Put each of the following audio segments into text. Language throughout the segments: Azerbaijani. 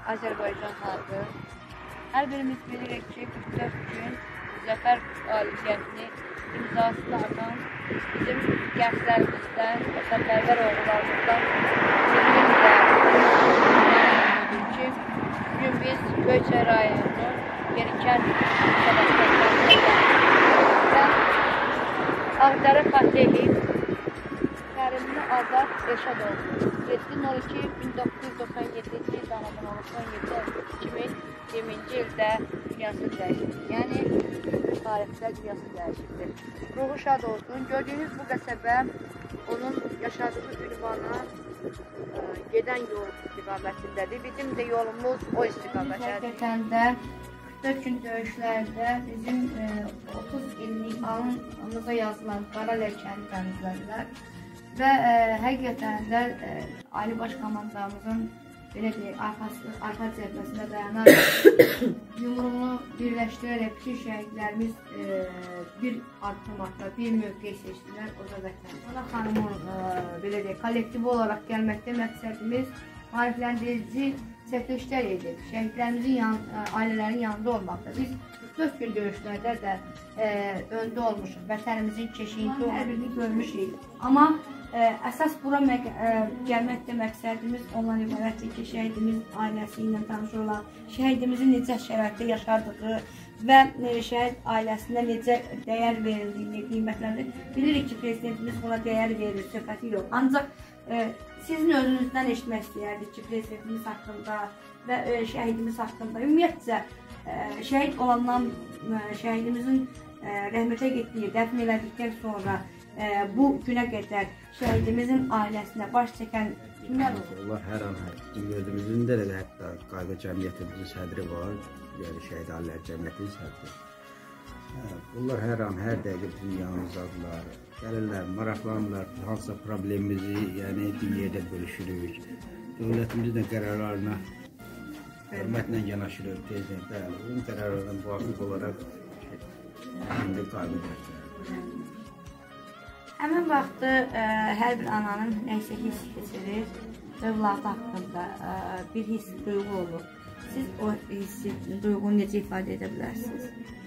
Azərbaycan xalqı. Hər birimiz bilirik ki, 44 gün Zəfər qalibiyyətini imzasını atan bizim gənclərimizdən, vətənpərvər oğullarımızdan birimiz ki, bugün biz Göyçay rayonunun Yerikən Ağdərə fəth edib Kərimli Azad Rəşadov 7.02.1997-ci il anadan olub 17.2020-ci ildə dünyası dəyişibdir. Yəni, tarixdə dünyası dəyişibdir. Ruhu şad olsun. Gördüyünüz bu qəsəbə onun yaşadığı ünvana gedən yol istiqamətindədir. Bizim də yolumuz o istiqamətədir. Həqiqətən də 44 gün döyüşlərdə bizim 30 illik anımıza yazılan qara ləkəni təmizlədilər. Və həqiqətən də Ali Baş Komandamızın belə deyək, arxa cəbhəsində dayanaraq yumruğunu birləşdirərək bütün şəhidlərimiz bir addım atdı, bir mövqe seçdilər, o da vətən. Ana xanımın belə deyək, kollektiv olaraq gəlməkdə məqsədimiz maarifləndirici çəkilişlər edib, şəhidlərimizin ailələrin yanında olmaqda. Biz 44 gün döyüşlərdə də öndə olmuşuq, vətənimizin keşiyində hər birini görmüşük. Amma əsas bura gəlməkdə məqsədimiz ondan ibarətdir ki, şəhidimizin ailəsi ilə tanış olaq, şəhidimizin necə şəraitdə yaşadığı və şəhid ailəsinə necə dəyər verildiyini, qiymətlərini bilirik ki, prezidentimiz buna dəyər verir, söhbəti yox. Ancaq sizin özünüzdən eşitmək istəyərdik ki, prezidentimiz haqqında və şəhidimiz haqqında, ümumiyyətcə, şəhid olandan, şəhidimizin rəhmətə getdiyi, dəfn elədikdən sonra bu günə qədər şəhidimizin ailəsinə baş çəkən kimlər olur? Allah hər an, gördüyümüzün də hətta qayda cəmiyyətimizin sədri var, yəni şəhid ailələr cəmiyyətinin sədri. Bunlar hər an, hər dəqiqə bizim yanımızdadılar, gəlirlər, maraqlanırlar, hansısa problemimizi yəni bir yerdə bölüşürük. Dövlətimizin qərarlarına hörmətlə yanaşırıq, prezidentlər, onun qərarlarına müvafiq olaraq indi qayda göstərir. Həmin vaxtı hər bir ananın nəysə hiss keçirir, övladı haqqında bir hiss, duyğu olur. Siz o hissi, duyğunu necə ifadə edə bilərsiniz?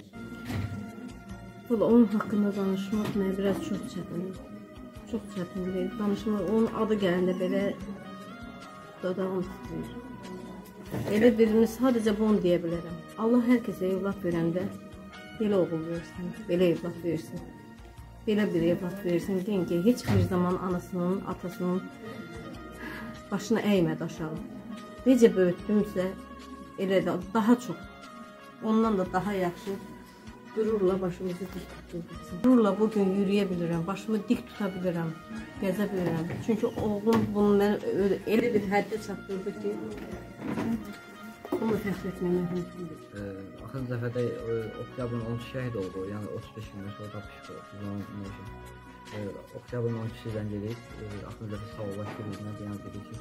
Onun haqqında danışmaq mənə biraz çox çətindir. Çox çətindir. Danışmaq, onun adı gələndə belə dodağım titrəyir. Elə birini sadəcə bunu deyə bilərəm. Allah hər kəsə evlad verəndə belə oğul versin, belə evlad versin. Belə bir evlad versin, deyin ki, heç bir zaman anasının, atasının başını əymədi aşağı. Necə böyütdümsə, elə də daha çox, ondan da daha yaxşı qürurla başımızı dik tutursun. Qürurla bugün yürüyə bilirəm, başımı dik tuta bilirəm, gəzə bilirəm. Çünki oğlum bunu mən elə bir həddə çatdırdı ki, bunu fəxr etmək mümkündür. Axın dəfədə oktyabrın 12 şəhid oldu, yəni 35 gündən sonra tapışıq oldu. Oktyabrın 12-si zəng edib, axın dəfə sağollaşdırılığına deyən dedi ki,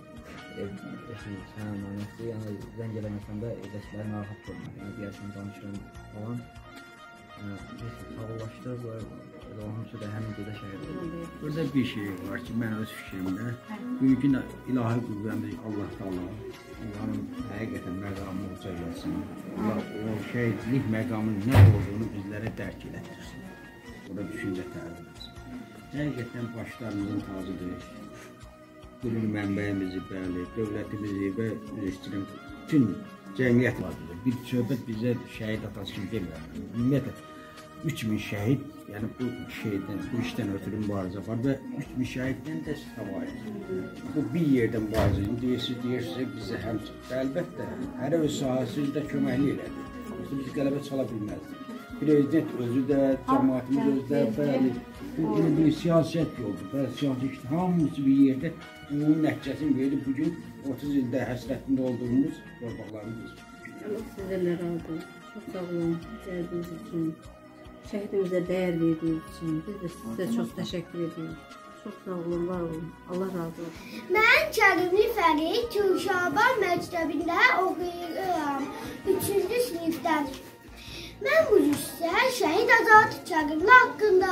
sənə əmanətdir, yəni zəng eləməsən də evdəkiləri narahat olmaq, yəni deyərsən danışırım falan. Sağollaşdırırlar, onun üçün də həmin qıda şəhid oldu. Burada bir şey var ki, mən öz fikrimdə, bugünkü ilahi qüvvəmiz Allah Taala, Allahın həqiqətən məqamını uca gəlsin. Allah o şəhidlik məqamının nə olduğunu bizlərə dərk elətdirsin. Burada düşüncə təlim etsin. Həqiqətən başlarımızın tacıdır. Qürur mənbəyimizi, bəli, dövlətimizi və bütün cəmiyyət vardır. Bir söhbət bizə şəhid atası kimi demirəm. Ümumiyyətlə, 3000 şəhid, yəni bu işdən ötürü mübarizə var və 3000 şəhiddən də savayət. Bu bir yerdən mübarizə, deyirsizsə bizə həmçin. Əlbəttə, hər öz sahəsi üzrə köməkli elədi. Biz qələbə çala bilməzdik. Prezident özü də, cəmaatimiz özü də, bəli, bu bir siyasət yoldur. Bəli, siyasət hamısı bir yerdə bunun nəticəsini verdi. Bugün 30 ildə həsrətində olduğumuz torpaqlarımız. Allah sizlərlə razı olsun. Çox sağ olun gəldiyiniz üçün, şəhidimizə dəyər verdiyiniz üçün. Biz də sizə çox təşəkkür ediyoruz. Çox sağ olun, var olun. Allah razı olsun. Mən Kərimli Fərid Türkşaban məktəbində oxuyuram. 3-cü sinifdən. Mən bu cüzdə şəhid Azad Kərimli haqqında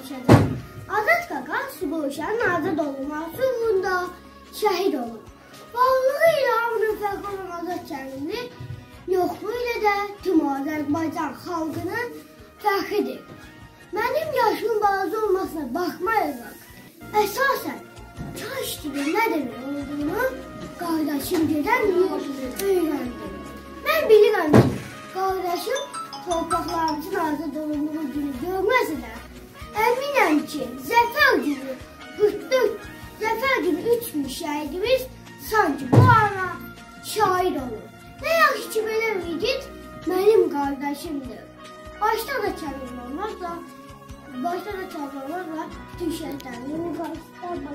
danışacağım. Azad qaqa Suboşanın azad olunması uğrunda şəhid olub. Varlığı ilə hamının fərqi olan Azad Kərimli, yoxluğu ilə də tüm Azərbaycan xalqının fərqidir. Mənim yaşımın balaca olmasına baxmayaraq, əsasən çay kimi nə demək olduğunu qardaşım gedən öyrəndim. Mən bilirəm ki, qardaşım torpaqlarımızın azad olunduğu günü görməsə də, əminəm ki, zəfər günü 3000 şəhidimiz sanki bu ana şahid olur. Nə yaxşı ki, belə vigid mənim qardaşımdır. Başda da çağırmamazla bütün şəhidlərini müqayisələr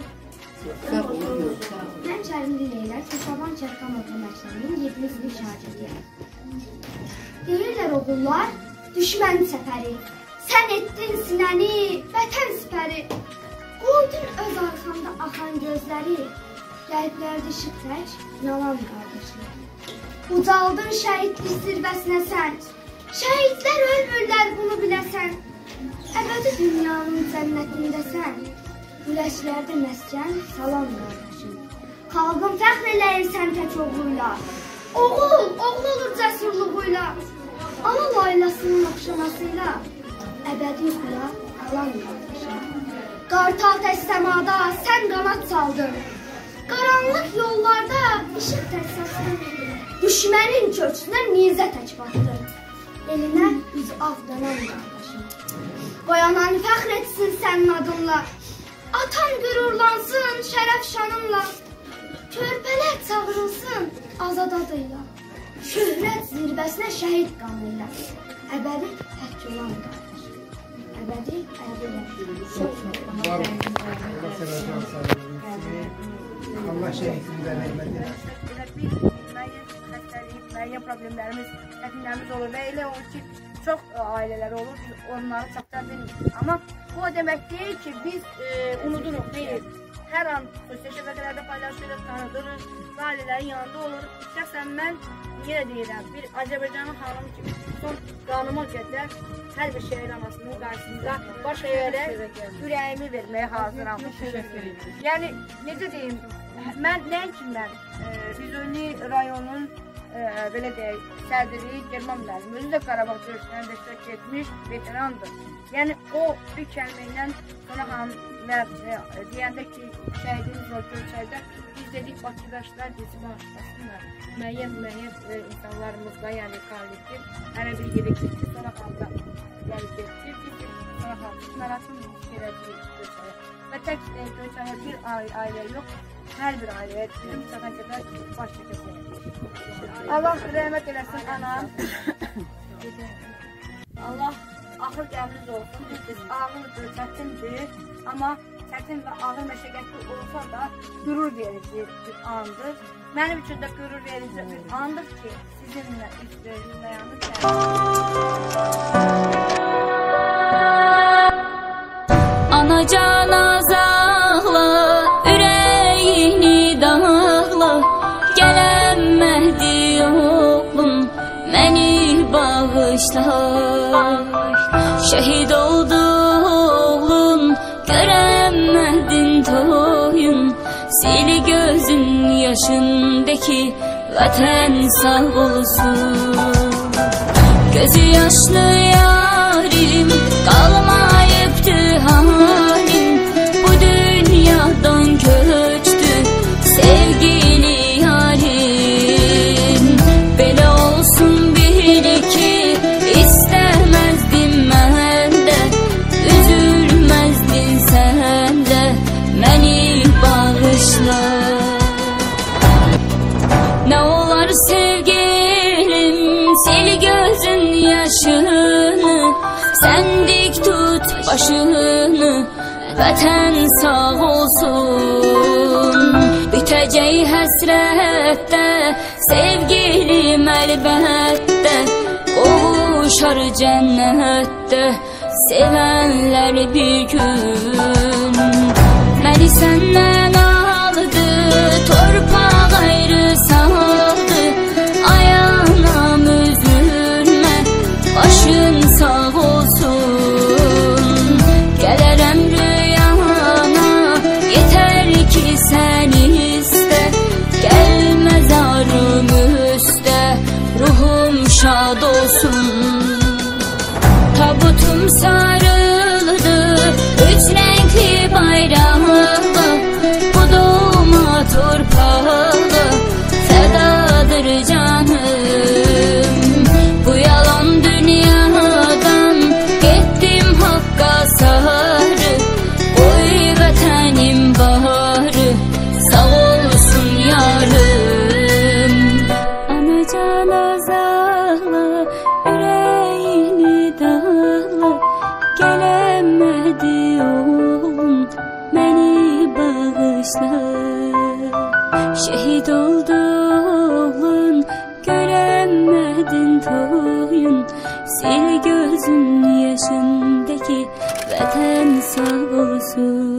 Mən Çərimli Leyla, Şaban Çərkamov məktəbinin 7-ci sinif şagirdiyəm. Deyirlər oğullar, düşmən səfəri, sən etdin sinəni, vətən sipəri. Qoydun öz arxanda axan gözləri, qəlblərdə işıq tək, yalan qardaşlar. Ucaldın şəhidlik zirvəsinə sən, şəhidlər ölmürlər bunu biləsən. Əbədi dünyanın cənnətindəsən, ürəklərdə məskən, salam qardaşım. Xalqın fəxr eləyir sən tək oğluyla, oğul olur cəsurluğuyla. Ana laylasının oxşamasıyla, əbədi yuxuya alan qardaşım. Qartal təs səmada sən qanat saldın, qaranlıq yollarda işıq tək saçdın. Düşmənin köksünə nizə tək batdın, elinə üz av dönən qardaşım. Qoyanan fəxr etsin sənin adınla, atan qürurlansın şərəf şanınla, körpələr çağırılsın azad adıyla, şöhrət zirvəsinə şəhid qanıyla, əbədi tək olan qardaşım, əbədi Allah şəhidimizə rəhmət eləsin. Müəyyən problemlərimiz, çətinlərimiz olur və elə olur ki, çox ailələr olur, onları çatdıra bilmirik. Amma bu o demək deyil ki, biz unuduruq, deyil. Hər an sosial şəbəkələrdə paylaşırıq, tanıdırıq, ailələrin yanında olur. Şəxsən mən yenə deyirəm, bir Azərbaycanın xanımı kimi son qanıma qədər hər bir şəhid anasının qarşısında baş əyərək ürəyimi verməyə hazıram. Yəni, necə deyim, mən nəinki mən, Füzuli rayonun belə deyək, sədri German müəllim, özü də Qarabağ döyüşlərində iştirak etmiş veterandır. Yəni, o bir kəlmə ilə Sona xanım deyəndə ki, şəhidimiz var Göyçayda, biz dedik, Bakıdaşlar bizi bağışlasınlar. Müəyyən insanlarımızla, yəni kollektiv, hələ bir yerə getdi, Sona xanım da gəlib getdi. Biz de Sona xanım məratımız gələcəyik Göyçaya. Və tək Göyçaya bir ailə yox, hər bir ailəyə bizim çatan qədər baş çəkəcək. Allah rəhmət eləsin anam. Allah axır qəminiz olsun. Biz ağırdır, çətindir. Amma çətin və ağır məşəqqətli olsa da qürur verici bir andır. Mənim üçün də qürur verici bir andır ki, sizinlə üstlərin dayanıb Anacan azaqla, ürəyini dağla, gələn Məhdi oğlum, məni bağışla. Şəhid oldu oğlum, görən Məhdin toyun, sil gözün yaşındakı vətən sağ olsun. Gözü yaşlı yarim, qalmayıbdı halim, bu dünyadan köçtü sevgili yarim. Belə olsun bil ki, istəməzdim mən də, üzülməzdin sən də, məni bağışla. Nə olar sevgilim, sil gözün yaşını, sən dik tut başını, vətən sağ olsun. Bitəcək həsrətdə, sevgilim əlbəttə, qovuşar cənnətdə, sevənlər bir gün. Məni səndən aldı, torpaq ayrı saldı, ayağına üzülmə, başın sağ olsun. Gələrəm rüyana, yetər ki sən istə, gəl yaşlar. Şehit oldu oğlun, göremedin toyun. Sil gözün yaşındaki vatan sağ olsun.